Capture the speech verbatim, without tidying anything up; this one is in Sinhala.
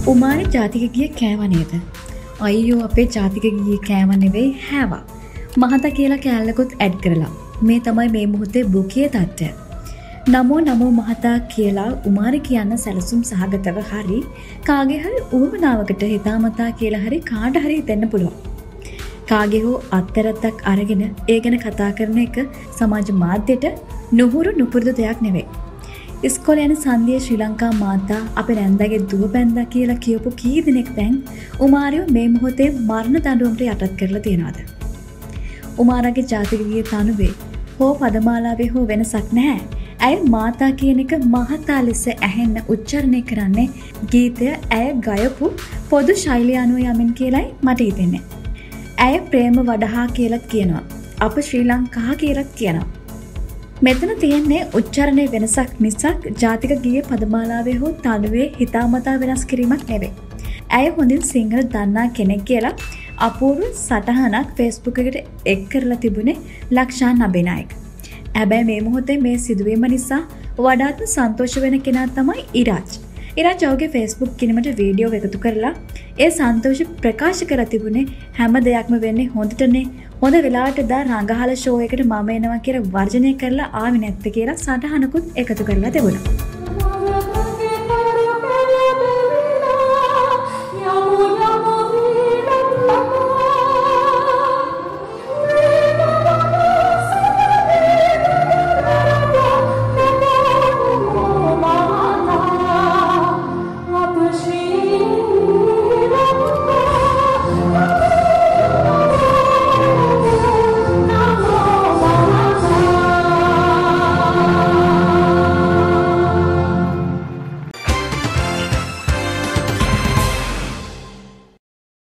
උමානේ ජාතික ගීය කෑව නේද? අයියෝ අපේ ජාතික ගීය කෑව නෙවෙයි හැවා. මහතා කියලා කෑල්ලකුත් ඇඩ් කරලා. මේ තමයි මේ මොහොතේ බුකියේ තත්ත්වය. නමෝ නමෝ මහතා කියලා උමාරි කියන්න සැලසුම් සහගතව හරි කාගේ හරි උවමනාවකට හිතාමතා කියලා හරි කාට හරි හිතෙන්න පුළුවන්. කාගේ හෝ අත්තරත්තක් අරගෙන ඒ ගැන කතා කරන එක සමාජ මාධ්‍යයට නුහුරු නුපුරුදු දෙයක් නෙවෙයි. ඉස්කෝලේ යන සන්ධියේ ශ්‍රී ලංකා මාතා අපේ නැන්දාගේ දුව බැන්දා කියලා කියපු කී දෙනෙක් දැන් උමාරිව මේ මොහොතේ මරණ දඬුවමට යටත් කරලා තියනවාද? උමාරගේ ජාතික ගීයේ තනුවේ හෝ පදමාලාවේ හෝ වෙනසක් නැහැ. ඇය මාතා කියන එක මහතා ලෙස ඇහෙන්න උච්චරණය කරන්නේ ගීතය ඇය ගයපු පොදු ශෛලිය අනුව යමින් කියලයි මට හිතෙන්නේ. ඇය ප්‍රේම වඩහා කියලත් කියනවා. අප ශ්‍රී ලංකා කියලත් කියනවා. මෙතන තියෙන්නේ උච්චරණය වෙනසක් මිසක් ජාතික ගීයේ පදමාලාවේ හෝ තනුවේ හිතාමතා වෙනස් කිරීමක් නෙවෙයි. ඇය හොඳින් සිංහල දන්නා කෙනෙක් කියලා අපූර්ව සටහනක් Facebook එකට එක් කරලා තිබුණේ ලක්ෂා නබේනායක. හැබැයි මේ මොහොතේ මේ සිදුවීම නිසා වඩාත්ම සන්තෝෂ වෙන කෙනා තමයි ඉරාජ්. ඉරාජ් ඔහුගේ Facebook කිනීමට වීඩියෝ එකතු කරලා ඒ සන්තෝෂ ප්‍රකාශ කර තිබුණේ හැම දෙයක්ම වෙන්නේ හොඳටනේ. හොඳ වෙලාවට දා රංගහල ෂෝ එකට මම එනවා කියලා වර්ජනය කරලා ආවේ නැත්තේ කියලා සටහනකුත් එකතු කරලා තිබුණා.